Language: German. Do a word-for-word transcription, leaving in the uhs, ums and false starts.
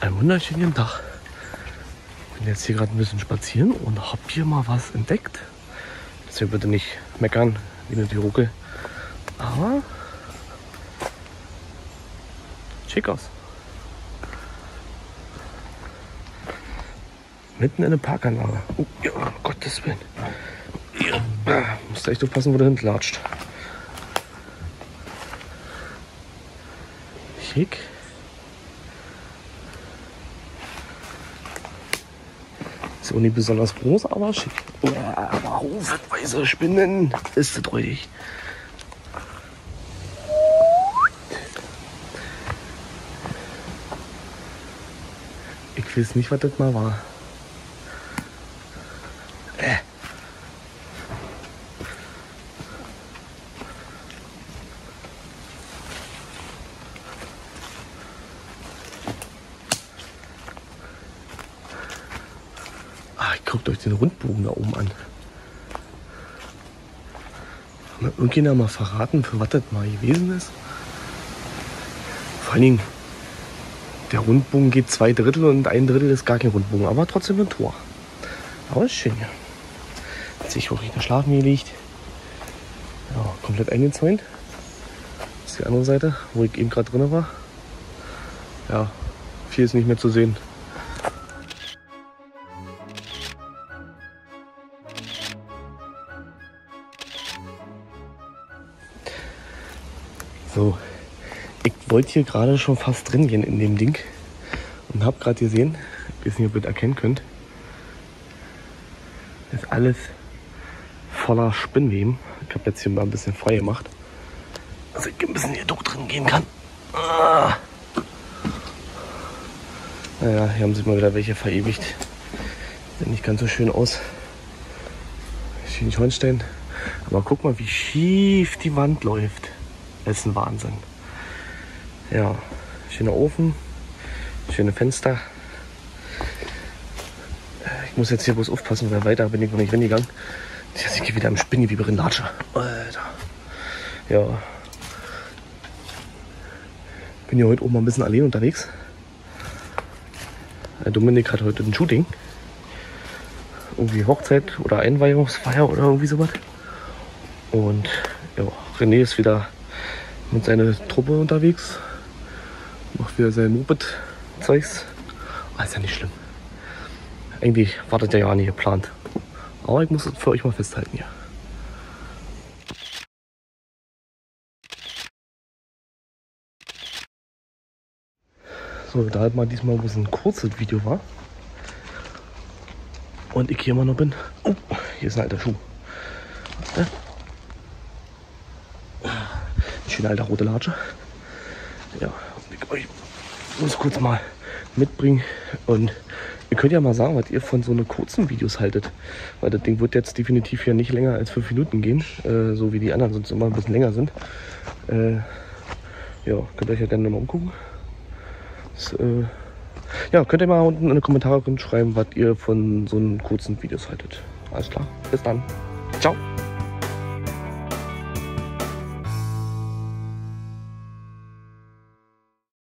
Einen wunderschönen Tag. Ich bin jetzt hier gerade ein bisschen spazieren und habe hier mal was entdeckt. Deswegen bitte nicht meckern wie eine Tiroke. Aber schick aus. Mitten in der Parkanlage. Oh, ja, um Gottes Willen. Ja, ah, musst echt aufpassen, wo du hinklatscht. Schick. Ist auch nicht besonders groß, aber schick. Oh, aber haufenweise Spinnen. Ist das räudig. Ich weiß nicht, was das mal war. Äh. Ah, guckt euch den Rundbogen da oben an. Hat mir irgendjemand mal verraten, für was das mal gewesen ist? Vor allen Dingen, der Rundbogen geht zwei Drittel und ein Drittel ist gar kein Rundbogen, aber trotzdem ein Tor. Aber ist schön, ja. Jetzt sehe ich, wo ich da schlafen gelegt. Ja, komplett eingezäunt. Das ist die andere Seite, wo ich eben gerade drin war. Ja, viel ist nicht mehr zu sehen. So, ich wollte hier gerade schon fast drin gehen in dem Ding und habe gerade gesehen, ich weiß nicht, ob ihr das erkennen könnt, ist alles voller Spinnweben. Ich habe jetzt hier mal ein bisschen frei gemacht, dass ich ein bisschen hier durch drin gehen kann. Ah. Naja, hier haben sich mal wieder welche verewigt. Sieht nicht ganz so schön aus. Schleswig-Holstein. Aber guck mal, wie schief die Wand läuft. Das ist ein Wahnsinn. Ja, schöner Ofen, schöne Fenster. Ich muss jetzt hier bloß aufpassen, weil weiter bin ich noch nicht reingegangen. Ich gehe wieder im Spinnengewebe in Latsche. Alter. Ja. Bin hier heute oben mal ein bisschen allein unterwegs. Der Dominik hat heute ein Shooting. Irgendwie Hochzeit oder Einweihungsfeier oder irgendwie sowas. Und ja, René ist wieder mit seiner Truppe unterwegs. Macht wieder sein Moped-Zeugs. Ah, ist ja nicht schlimm. Eigentlich war das ja gar nicht geplant. Aber ich muss es für euch mal festhalten hier. So, da halt mal diesmal bloß ein kurzes Video war. Und ich hier immer noch bin. Oh, hier ist ein alter Schuh. Ja. Schöne alte rote Latsche. Ja, ich euch muss kurz mal mitbringen. Und ihr könnt ja mal sagen, was ihr von so einer kurzen Videos haltet. Weil das Ding wird jetzt definitiv ja nicht länger als fünf Minuten gehen. Äh, so wie die anderen sonst immer ein bisschen länger sind. Äh, ja, könnt ihr euch ja gerne mal umgucken. Das, äh, ja, könnt ihr mal unten in die Kommentare schreiben, was ihr von so einen kurzen Videos haltet. Alles klar, bis dann. Ciao.